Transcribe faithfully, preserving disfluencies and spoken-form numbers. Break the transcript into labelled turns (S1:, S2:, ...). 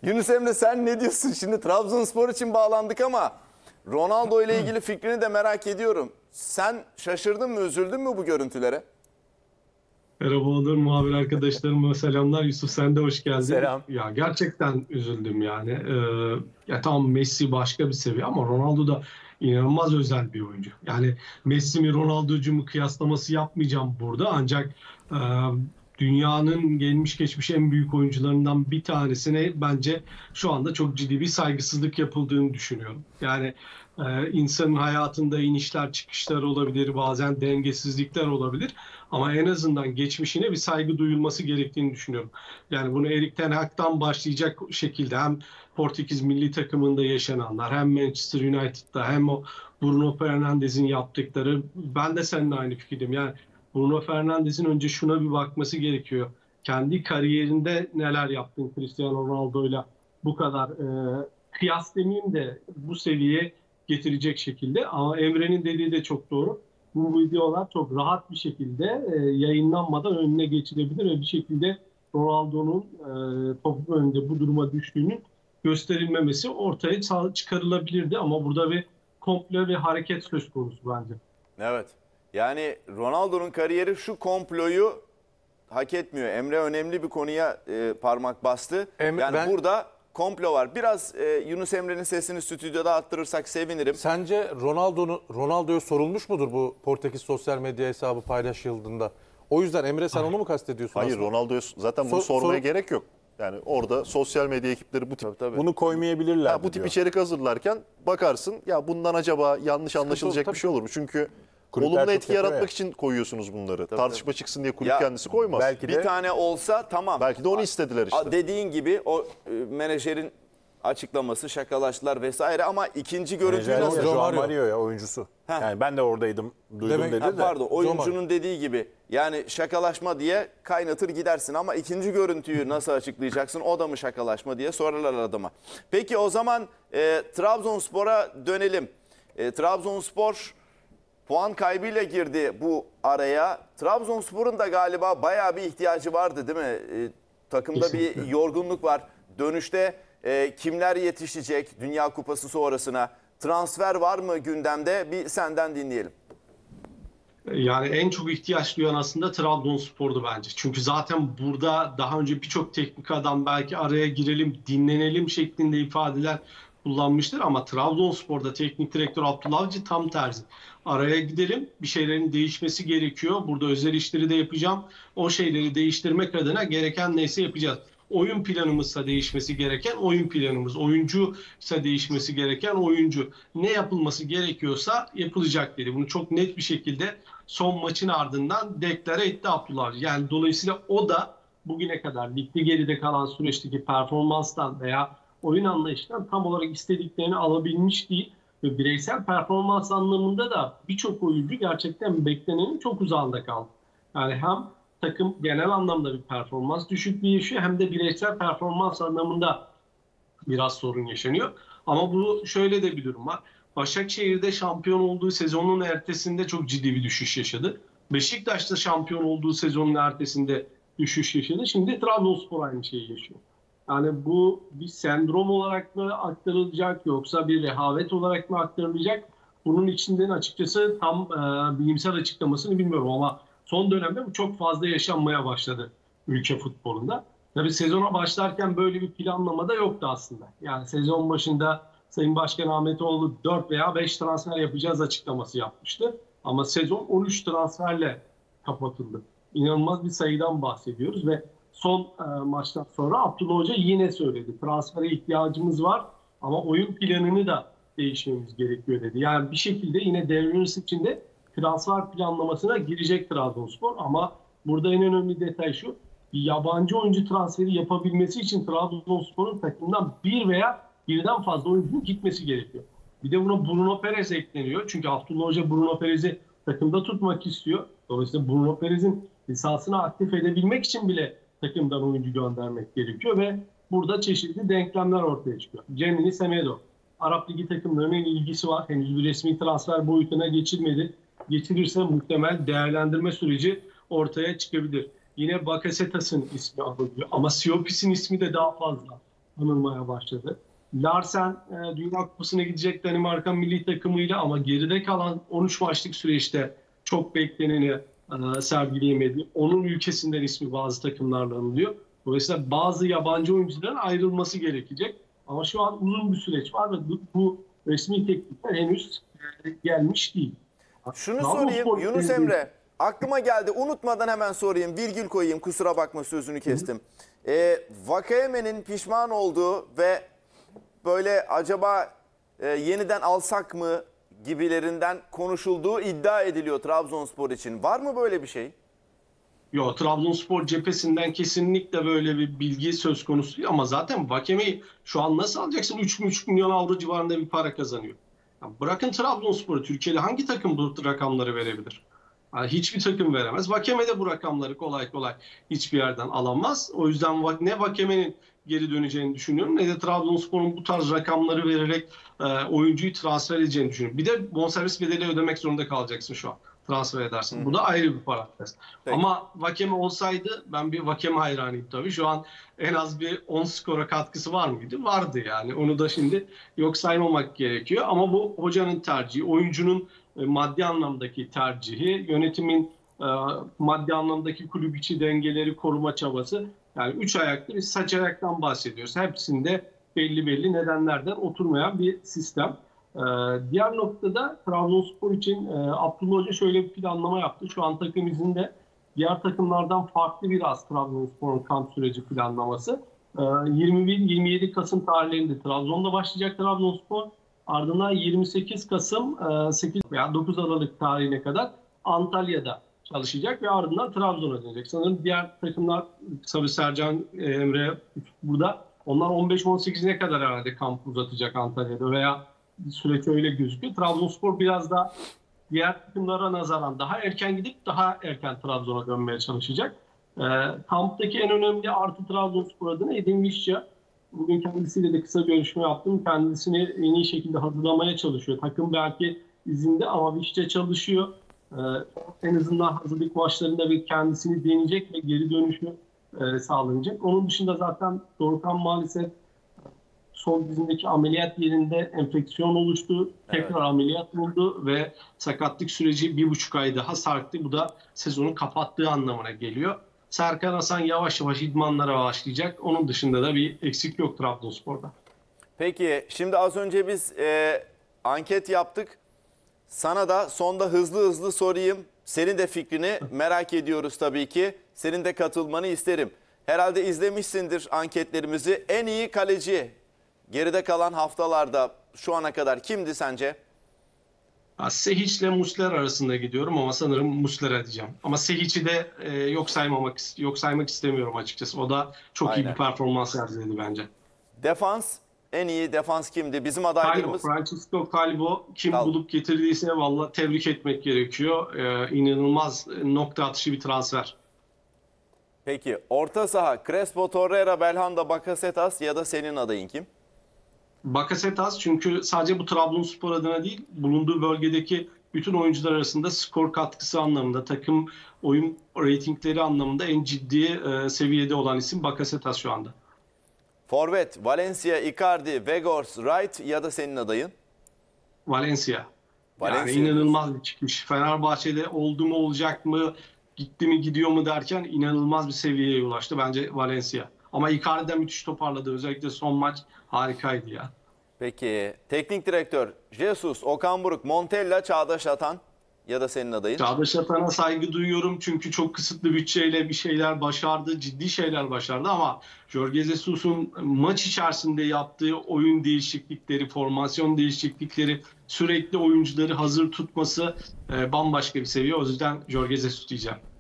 S1: Yunus Emre sen ne diyorsun? Şimdi Trabzonspor için bağlandık ama Ronaldo ile ilgili fikrini de merak ediyorum. Sen şaşırdın mı, üzüldün mü bu görüntülere?
S2: Merhaba Onur, muhabir arkadaşlarıma selamlar. Yusuf sen de hoş geldin.
S3: Selam.
S2: Ya gerçekten üzüldüm yani. Ee, ya tamam Messi başka bir seviye ama Ronaldo da inanılmaz özel bir oyuncu. Yani Messi mi Ronaldo'cu mu kıyaslaması yapmayacağım burada ancak e, dünyanın gelmiş geçmiş en büyük oyuncularından bir tanesine bence şu anda çok ciddi bir saygısızlık yapıldığını düşünüyorum. Yani e, insanın hayatında inişler çıkışlar olabilir, bazen dengesizlikler olabilir. Ama en azından geçmişine bir saygı duyulması gerektiğini düşünüyorum. Yani bunu Erik ten Hag'dan başlayacak şekilde hem Portekiz milli takımında yaşananlar hem Manchester United'da hem o Bruno Fernandes'in yaptıkları, ben de seninle aynı fikirdeyim. Yani Bruno Fernandes'in önce şuna bir bakması gerekiyor. Kendi kariyerinde neler yaptın Cristiano Ronaldo'yla bu kadar e, kıyas demeyeyim de bu seviyeye getirecek şekilde. Ama Emre'nin dediği de çok doğru. Bu videolar çok rahat bir şekilde e, yayınlanmadan önüne geçilebilir ve bir şekilde Ronaldo'nun e, toplum önünde bu duruma düştüğünün gösterilmemesi ortaya çıkarılabilirdi ama burada bir komplo ve hareket söz konusu bence.
S1: Evet. Yani Ronaldo'nun kariyeri şu komployu hak etmiyor. Emre önemli bir konuya e, parmak bastı.
S3: Em,
S1: yani
S3: ben...
S1: burada komplo var. Biraz e, Yunus Emre'nin sesini stüdyoda arttırırsak sevinirim.
S3: Sence Ronaldo'nu Ronaldo'ya sorulmuş mudur bu Portekiz sosyal medya hesabı paylaşıldığında? O yüzden Emre sen Hayır. onu mu kastediyorsun?
S4: Hayır, Ronaldo'ya zaten bunu so sormaya sor gerek yok. Yani orada sosyal medya ekipleri bu tip
S1: tabii, tabii.
S4: bunu koymayabilirler. Ha, bu tip
S1: diyor.
S4: içerik hazırlarken bakarsın ya bundan acaba yanlış anlaşılacak tabii, bir şey olur mu? Çünkü kulüpler olumlu etki yaratmak ya. için koyuyorsunuz bunları. Tabii, Tartışma tabii. çıksın diye kulüp ya, kendisi koymaz.
S1: Belki de, bir tane olsa tamam.
S4: Belki de onu istediler işte.
S1: Dediğin gibi o e, menajerin açıklaması, şakalaştılar vesaire ama ikinci görüntüyü nasıl?
S5: Joao Mario ya oyuncusu. Heh. Yani ben de oradaydım, duydum Demek, dedi
S1: ha,
S5: de.
S1: Pardon, oyuncunun dediği gibi yani şakalaşma diye kaynatır gidersin ama ikinci görüntüyü nasıl açıklayacaksın? O da mı şakalaşma diye sorarlar adama. Peki o zaman e, Trabzonspor'a dönelim. E, Trabzonspor puan kaybıyla girdi bu araya. Trabzonspor'un da galiba bayağı bir ihtiyacı vardı değil mi? E, takımda Kesinlikle. bir yorgunluk var. Dönüşte e, kimler yetişecek Dünya Kupası sonrasına? Transfer var mı gündemde? Bir senden dinleyelim.
S2: Yani en çok ihtiyaç duyan aslında Trabzonspor'du bence. Çünkü zaten burada daha önce birçok teknik adam belki araya girelim, dinlenelim şeklinde ifadeler kullanmıştır. Ama Trabzonspor'da teknik direktör Abdullah Avcı tam tersi. Araya gidelim, bir şeylerin değişmesi gerekiyor. Burada özel işleri de yapacağım. O şeyleri değiştirmek adına gereken neyse yapacağız. Oyun planımızsa değişmesi gereken oyun planımız, oyuncuysa değişmesi gereken oyuncu. Ne yapılması gerekiyorsa yapılacak dedi. Bunu çok net bir şekilde son maçın ardından deklare etti Abdullah Avcı. Yani dolayısıyla o da bugüne kadar ligde geride kalan süreçteki performanstan veya oyun anlayışından tam olarak istediklerini alabilmiş değil. Ve bireysel performans anlamında da birçok oyuncu gerçekten beklenenin çok uzağında kaldı. Yani hem takım genel anlamda bir performans düşüklüğü yaşıyor hem de bireysel performans anlamında biraz sorun yaşanıyor. Ama bu şöyle de bir durum var. Başakşehir'de şampiyon olduğu sezonun ertesinde çok ciddi bir düşüş yaşadı. Beşiktaş'ta şampiyon olduğu sezonun ertesinde düşüş yaşadı. Şimdi Trabzonspor aynı şeyi yaşıyor. Yani bu bir sendrom olarak mı aktarılacak yoksa bir rehavet olarak mı aktarılacak? Bunun içinden açıkçası tam e, bilimsel açıklamasını bilmiyorum ama son dönemde bu çok fazla yaşanmaya başladı ülke futbolunda. Tabii sezona başlarken böyle bir planlama da yoktu aslında. Yani sezon başında Sayın Başkan Ahmetoğlu dört veya beş transfer yapacağız açıklaması yapmıştı. Ama sezon on üç transferle kapatıldı. İnanılmaz bir sayıdan bahsediyoruz ve son e, maçtan sonra Abdullah Hoca yine söyledi. Transfere ihtiyacımız var ama oyun planını da değişmemiz gerekiyor dedi. Yani bir şekilde yine devre içinde transfer planlamasına girecek Trabzonspor ama burada en önemli detay şu. Bir yabancı oyuncu transferi yapabilmesi için Trabzonspor'un takımdan bir veya birden fazla oyuncunun gitmesi gerekiyor. Bir de buna Bruno Perez ekleniyor. Çünkü Abdullah Hoca Bruno Perez'i takımda tutmak istiyor. Dolayısıyla Bruno Perez'in lisansını aktif edebilmek için bile takımdan oyuncu göndermek gerekiyor ve burada çeşitli denklemler ortaya çıkıyor. Cemini Semedo. Arap Ligi takımlarının ilgisi var. Henüz bir resmi transfer boyutuna geçilmedi. Geçirirse muhtemel değerlendirme süreci ortaya çıkabilir. Yine Bakasetas'ın ismi alınıyor ama Siopis'in ismi de daha fazla anılmaya başladı. Larsen e, Dünya Kupası'na gidecek Danimarka milli takımıyla ama geride kalan on üç maçlık süreçte çok bekleneni e, sergileyemedi. Onun ülkesinden ismi bazı takımlarla anılıyor. Dolayısıyla bazı yabancı oyuncuların ayrılması gerekecek. Ama şu an uzun bir süreç var ve bu, bu resmi teklifler henüz e, gelmiş değil.
S1: Şunu
S2: Trabzonspor
S1: sorayım Yunus
S2: ilgili-
S1: Emre. Aklıma geldi. Unutmadan hemen sorayım. Virgül koyayım. Kusura bakma sözünü kestim. Ee, Vakayeme'nin pişman olduğu ve böyle acaba e, yeniden alsak mı gibilerinden konuşulduğu iddia ediliyor Trabzonspor için. Var mı böyle bir şey?
S2: Yo, Trabzonspor cephesinden kesinlikle böyle bir bilgi söz konusu değil. Ama zaten Vakeme'yi şu an nasıl alacaksın? üç buçuk milyon avro civarında bir para kazanıyor. Ya bırakın Trabzonspor'u, Türkiye'de hangi takım bu rakamları verebilir? Yani hiçbir takım veremez. Vakeme de bu rakamları kolay kolay hiçbir yerden alamaz. O yüzden ne Vakeme'nin geri döneceğini düşünüyorum ne de Trabzonspor'un bu tarz rakamları vererek e, oyuncuyu transfer edeceğini düşünüyorum. Bir de bonservis bedeli ödemek zorunda kalacaksın şu an. Transfer edersin. Hı. Bu da ayrı bir parantez. Ama Vakeme olsaydı ben bir Vakeme hayranıyım tabii. Şu an en az bir on skora katkısı var mıydı? Vardı yani. Onu da şimdi yok saymamak gerekiyor. Ama bu hocanın tercihi, oyuncunun e, maddi anlamdaki tercihi, yönetimin e, maddi anlamdaki kulüp içi dengeleri koruma çabası. Yani üç ayaklı bir saç ayaktan bahsediyoruz. Hepsinde belli belli nedenlerden oturmayan bir sistem. Ee, diğer noktada Trabzonspor için e, Abdullah Hoca şöyle bir planlama yaptı. Şu an takım izinde diğer takımlardan farklı biraz Trabzonspor'un kamp süreci planlaması. Ee, yirmi bir yirmi yedi Kasım tarihlerinde Trabzon'da başlayacak Trabzonspor. Ardından yirmi sekiz Kasım e, sekiz veya dokuz Aralık tarihine kadar Antalya'da çalışacak ve ardından Trabzon'a dönecek. Sanırım diğer takımlar Sabi Sercan, Emre burada. Onlar on beş on sekizine kadar herhalde kamp uzatacak Antalya'da veya süreç öyle gözüküyor. Trabzonspor biraz da diğer takımlara nazaran daha erken gidip daha erken Trabzon'a dönmeye çalışacak. E, kamptaki en önemli artı Trabzonspor adına Edin Visca. Bugün kendisiyle de kısa görüşme yaptım. Kendisini en iyi şekilde hazırlamaya çalışıyor. Takım belki izinde ama Visca çalışıyor. Ee, en azından hazırlık maçlarında bir kendisini deneyecek ve geri dönüşü e, sağlanacak. Onun dışında zaten Dorukhan maalesef sol dizindeki ameliyat yerinde enfeksiyon oluştu. Tekrar evet. ameliyat oldu ve sakatlık süreci bir buçuk ay daha sarktı. Bu da sezonu kapattığı anlamına geliyor. Serkan Hasan yavaş yavaş idmanlara başlayacak. Onun dışında da bir eksik yok Trabzonspor'da.
S1: Peki şimdi az önce biz e, anket yaptık. Sana da sonda hızlı hızlı sorayım. Senin de fikrini merak ediyoruz tabii ki. Senin de katılmanı isterim. Herhalde izlemişsindir anketlerimizi. En iyi kaleci geride kalan haftalarda şu ana kadar kimdi sence?
S2: Sehiç ile Muslera arasında gidiyorum ama sanırım Muslera diyeceğim. Ama Sehiç'i de e, yok saymamak yok saymak istemiyorum açıkçası. O da çok Aynen. iyi bir performans sergiledi bence.
S1: Defans, en iyi defans kimdi? Bizim adaylarımız...
S2: Calvo, Francisco Calvo kim Calvo. bulup getirdiyse valla tebrik etmek gerekiyor. Ee, inanılmaz nokta atışı bir transfer.
S1: Peki orta saha Crespo, Torreira, Belhanda, Bakasetas ya da senin adayın kim?
S2: Bakasetas çünkü sadece bu Trabzonspor adına değil, bulunduğu bölgedeki bütün oyuncular arasında skor katkısı anlamında, takım oyun reytingleri anlamında en ciddi e, seviyede olan isim Bakasetas şu anda.
S1: Forvet, Valencia, Icardi, Weghorst, Wright ya da senin adayın?
S2: Valencia.
S1: Valencia.
S2: Yani inanılmaz bir çıkış. Fenerbahçe'de oldu mu olacak mı, gitti mi gidiyor mu derken inanılmaz bir seviyeye ulaştı. Bence Valencia. Ama Icardi de müthiş toparladı. Özellikle son maç harikaydı ya.
S1: Peki teknik direktör Jesus, Okan Buruk, Montella, Çağdaş Atan ya da senin adayın?
S2: Çağdaş Atan'a saygı duyuyorum çünkü çok kısıtlı bütçeyle bir şeyler başardı, ciddi şeyler başardı ama Jorge Jesus'un maç içerisinde yaptığı oyun değişiklikleri, formasyon değişiklikleri, sürekli oyuncuları hazır tutması e, bambaşka bir seviye. O yüzden Jorge Jesus diyeceğim.